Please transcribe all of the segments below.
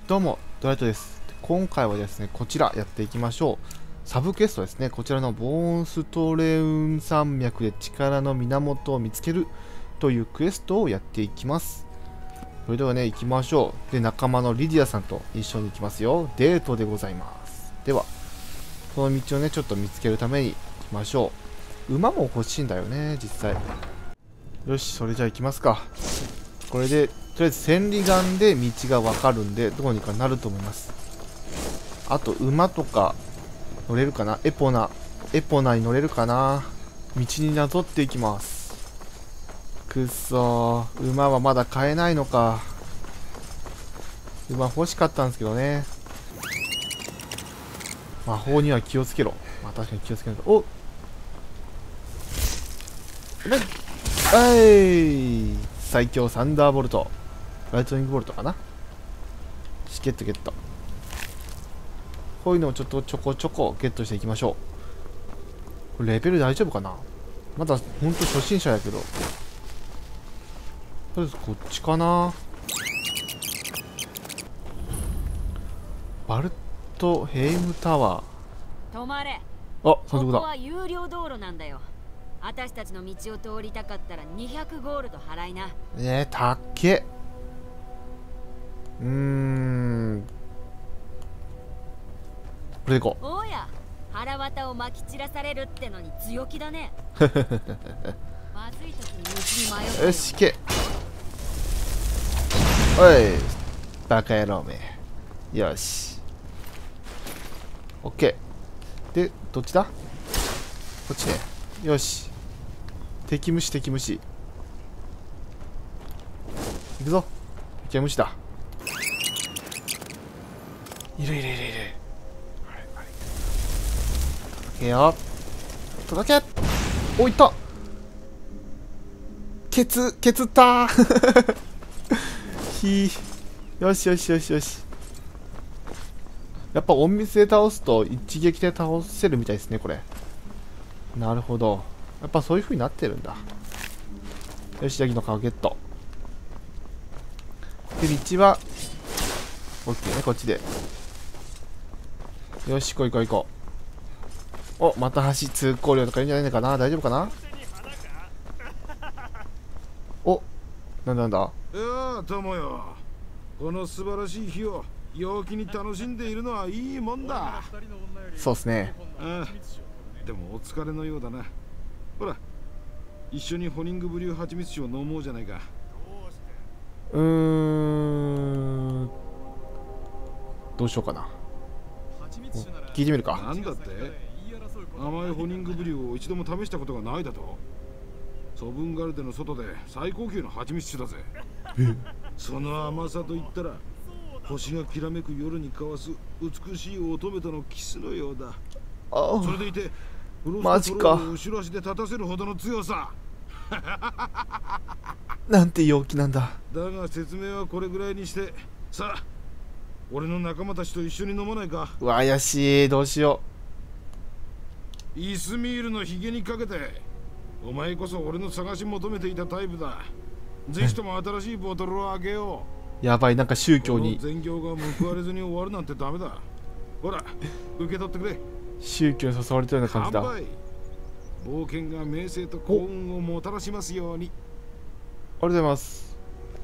どうも、ドライトです。今回はですね、こちらやっていきましょう。サブクエストですね。こちらのボーンストレウン山脈で力の源を見つけるというクエストをやっていきます。それではね、行きましょう。で、仲間のリディアさんと一緒に行きますよ。デートでございます。では、その道をね、ちょっと見つけるために行きましょう。馬も欲しいんだよね、実際。よし、それじゃあ行きますか。これで、とりあえず千里眼で道がわかるんで、どうにかなると思います。あと、馬とか乗れるかな。エポナに乗れるかな。道になぞっていきます。くっそー、馬はまだ買えないのか。馬欲しかったんですけどね。魔法には気をつけろ。まあ確かに気をつけないと。おっ、最強サンダーボルト。ライトニングボルトかな。ゲットゲット。こういうのをちょっとちょこちょこゲットしていきましょう。これレベル大丈夫かな。まだほんと初心者やけど。とりあえずこっちかな。バルトヘイムタワー。 止まれ。 あ、そこだ。 ここは有料道路なんだよ。私たちの道を通りたかったら200ゴールド払いな。 たっけ。これでいこう。 おや、腹渡をまき散らされるってのに強気だね。まずい時に道に迷ったよ。 よし、行け。おい、バカ野郎め。よし。オッケー。で、どっちだ？こっちね。よし。敵虫。行くぞ。敵は虫だ。いる。届けよ。届け。お、いった。ケツったー。よし。やっぱ隠密で倒すと一撃で倒せるみたいですね、これ。なるほど。やっぱそういう風になってるんだ。よし、ヤギの皮ゲット。で、道は、OK ね、こっちで。よし、行こう。お、また橋通行料とかいいんじゃないのかな。大丈夫かな。お、なんだ。 いやあ、友よ。この素晴らしい日を陽気に楽しんでいるのはいいもんだ。 そうっすね。 でもお疲れのようだな。ほら、一緒にホニングブリュー蜂蜜酒を飲もうじゃないか。 どうしようかな。聞いてみるか。 なんだって？甘いホニングブリューを一度も試したことがないだと？ソブンガルデの外で最高級の蜂蜜酒だぜ。その甘さといったら星がきらめく夜に交わす美しい乙女とのキスのようだ。それでいてマジか。 後ろ足で立たせるほどの強さ。 なんて陽気なんだ。 だが説明はこれぐらいにして、さあ俺の仲間たちと一緒に飲まないか。 うわ、怪しい。どうしよイスミールのヒゲにかけて、お前こそ俺の探し求めていたタイプだ。ぜひとも新しいボトルを開けよう。やばい、なんか宗教に。 全業が報われずに終わるなんてダメだ。ほら、受け取ってくれ。 宗教に誘われたような感じだ。 冒険が名声と幸運をもたらしますように。 ありがとうございます。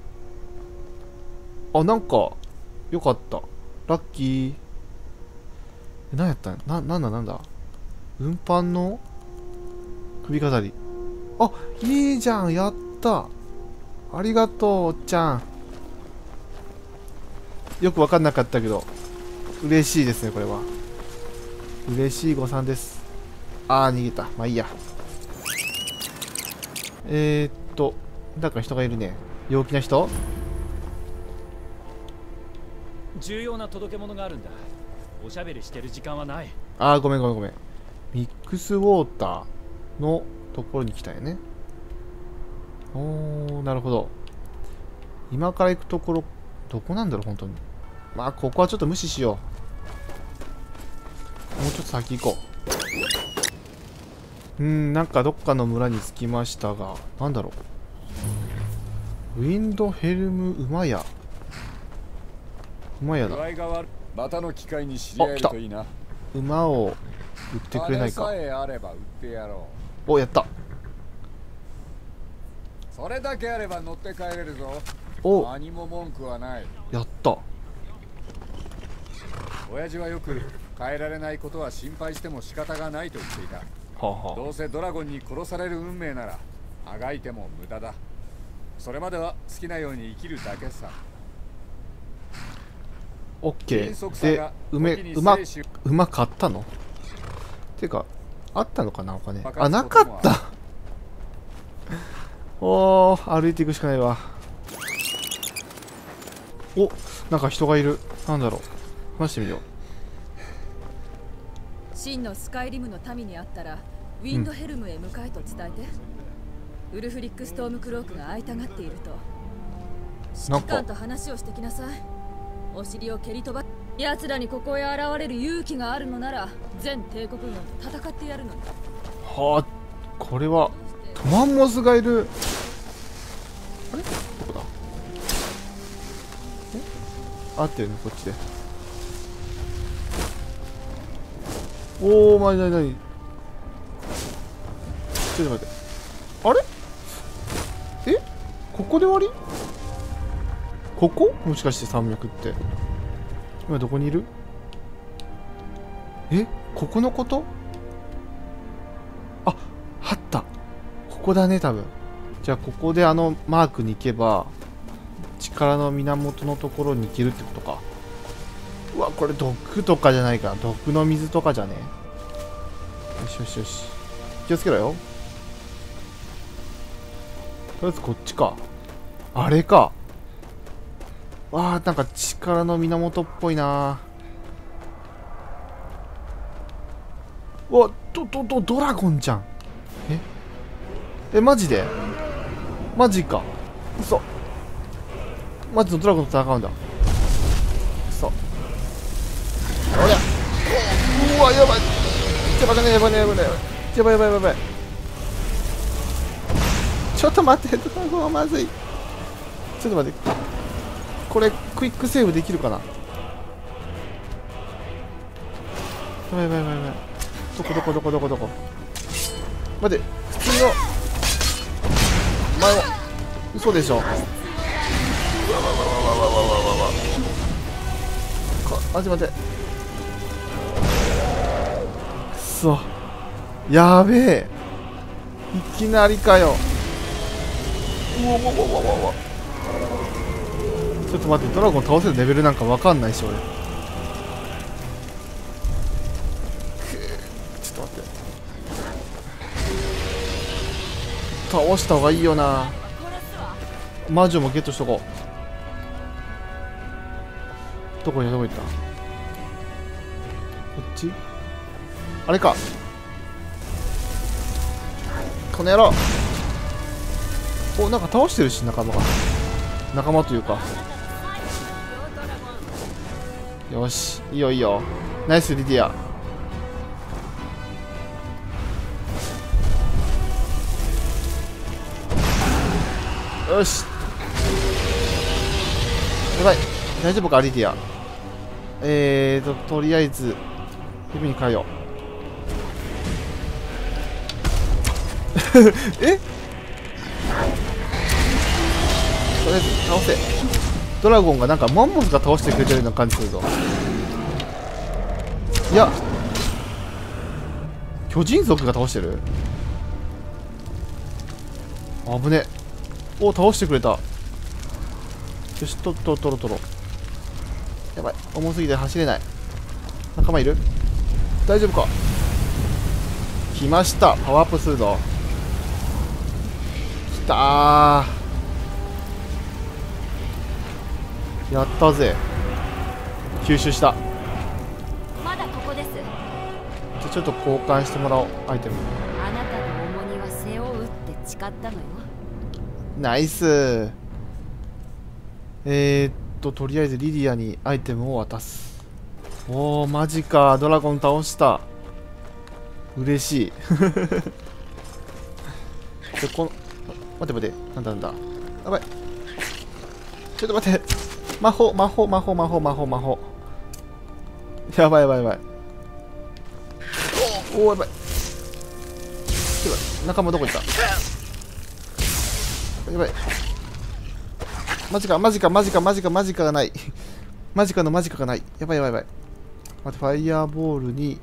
あ、なんかよかった。ラッキー。何やったん？なんだ運搬の首飾り。あ、いいじゃん。やった。ありがとう、おっちゃん。よくわかんなかったけど嬉しいですね。これは嬉しい誤算です。逃げた。まあいいや。なんか人がいるね。陽気な人。 重要な届け物があるんだ。おしゃべりしてる時間はない。 ごめん。ミックスウォーターのところに来たよね。なるほど。今から行くところどこなんだろう、本当に。まあここはちょっと無視しよう。もうちょっと先行こう。なんかどっかの村に着きましたが、なんだろう。ウィンドヘルム馬屋。 馬屋だ。 具合が悪い。またの機会に知り合えるといいな。 馬を売ってくれないか。 金さえあれば売ってやろお、やった。 う。それだけあれば乗って帰れるぞ。 お、 何も文句はない。 やった。 親父はよく変えられないことは心配しても仕方がないと言っていた。 はあはどうせドラゴンに殺される運命ならあがいても無駄だ。それまでは好きなように生きるだけさ。 オッケ迅速ー。でさが、 馬買ったの？てか、あったのかな、お金。 バカあ、なかった。おー、歩いていくしかないわ。お、なんか人がいる。なんだろう。話してみよう。 真のスカイリムの民に会ったらウィンドヘルムへ向かえと伝えて、ウルフリックストームクロークが会いたがっていると。指揮官と話をしてきなさい。お尻を蹴り飛ば、奴らにここへ現れる勇気があるのなら全帝国軍と戦ってやるのに。 はあ、これはトマンモスがいる。あれどこだ。合ってるね、こっちで。おー、なにちょっと待って。あれ、ここで終わり？ここ？もしかして山脈って。今どこにいる？ここのこと？あった。ここだね、多分。じゃあ、ここであのマークに行けば、力の源のところに行けるってことか。うわ、これ毒とかじゃないかな。毒の水とかじゃね。よしよしよし。気をつけろよ。とりあえずこっちか。あれか。わあ、なんか力の源っぽいな。うわ、ドラゴンじゃん。マジで？マジか。嘘。マジのドラゴンと戦うんだ。嘘。おりゃ。うわ、やばい。やばい。ちょっと待って、ドラゴンはまずい。ちょっと待って。これ、クイックセーブできるかな？やばい。どこ。待って、普通の。前も。嘘でしょ。待って。くそ。やべえ。いきなりかよ。ちょっと待って、ドラゴン倒せるレベルなんかわかんないし、俺。ちょっと待って。倒した方がいいよな。魔女もゲットしとこう。どこ行った？こっち？あれか。この野郎。お、なんか倒してるし、仲間というか。よし、いいよ。ナイスリディア。よし。やばい。大丈夫か、リディア。とりあえず、指に変えよう。とりあえず倒せ。ドラゴンがなんかマンモスが倒してくれてるような感じするぞ。いや、巨人族が倒してる。危ね。お、倒してくれた。よし、とろ。やばい、重すぎて走れない。仲間いる？大丈夫か？来ました。パワーアップするぞ。きたー。やったぜ。吸収した。 まだここです。 じゃあちょっと交換してもらおう、アイテム。 あなたの重荷は背負うって誓ったのよ。 ナイス。とりあえずリディアにアイテムを渡す。おー、マジか。ドラゴン倒した。嬉しい。で、待って。なんだ。やばい。ちょっと待って。 魔法魔法魔法魔法魔法魔法。やばいやばいやばい。おお、やばい。仲間どこ行った。やばい。マジかマジかマジかマジかマジかがない。マジかのマジかがない。やばいやばいやばい。待って、ファイヤーボールに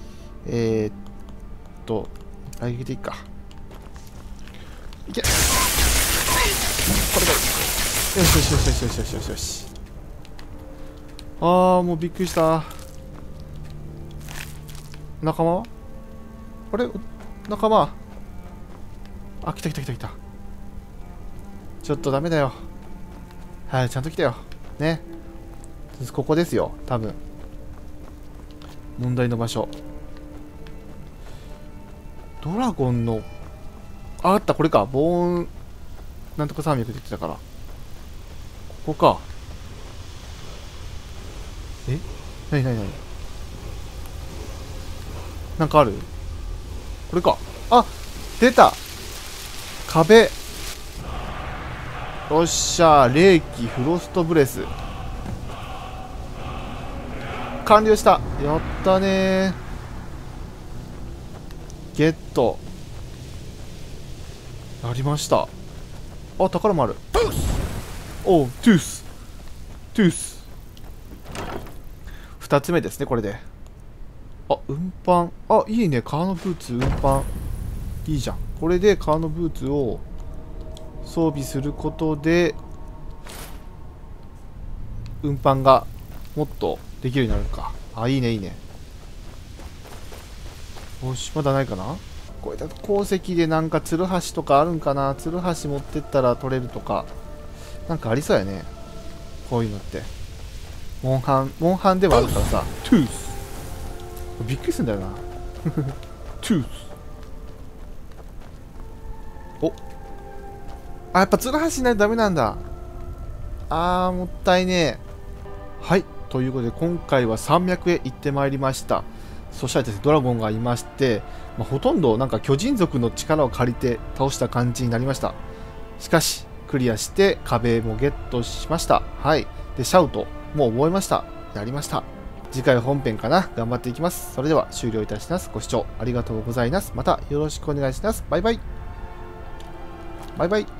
あげていいか。いけ。これだ。よしよしよしよしよしよしよしよし。あー、もうびっくりした。仲間はあれ、仲間。あ、来た来た来た来た。ちょっとダメだよ。はい、ちゃんと来たよ。ね。ここですよ、多分。問題の場所。ドラゴンの、あった、これか。ボーン、なんとか山脈って言ってたから。ここか。え？なになになに？なんかある？これか。あ！出た！壁。よっしゃー、冷気、フロストブレス。完了した。やったねー。ゲット。やりました。あ、宝もある。おう、トゥース。トゥース。2つ目ですね、これで。あ、運搬。あ、いいね。革のブーツ、運搬。いいじゃん。これで革のブーツを装備することで、運搬がもっとできるようになるか。あ、いいね、いいね。よし、まだないかな。これだと鉱石でなんかツルハシとかあるんかな。ツルハシ持ってったら取れるとか。なんかありそうやね。こういうのって。モンハンではあるからさ。トゥース。びっくりするんだよな。トゥース。お。あ、やっぱツルハシないとダメなんだ。あー、もったいねえ。はい。ということで、今回は山脈へ行ってまいりました。そしたらですね、ドラゴンがいまして、ほとんどなんか巨人族の力を借りて倒した感じになりました。しかし、クリアして壁もゲットしました。はい。で、シャウト、もう覚えました。やりました。次回本編かな。頑張っていきます。それでは終了いたします。ご視聴ありがとうございます。またよろしくお願いします。バイバイ。バイバイ。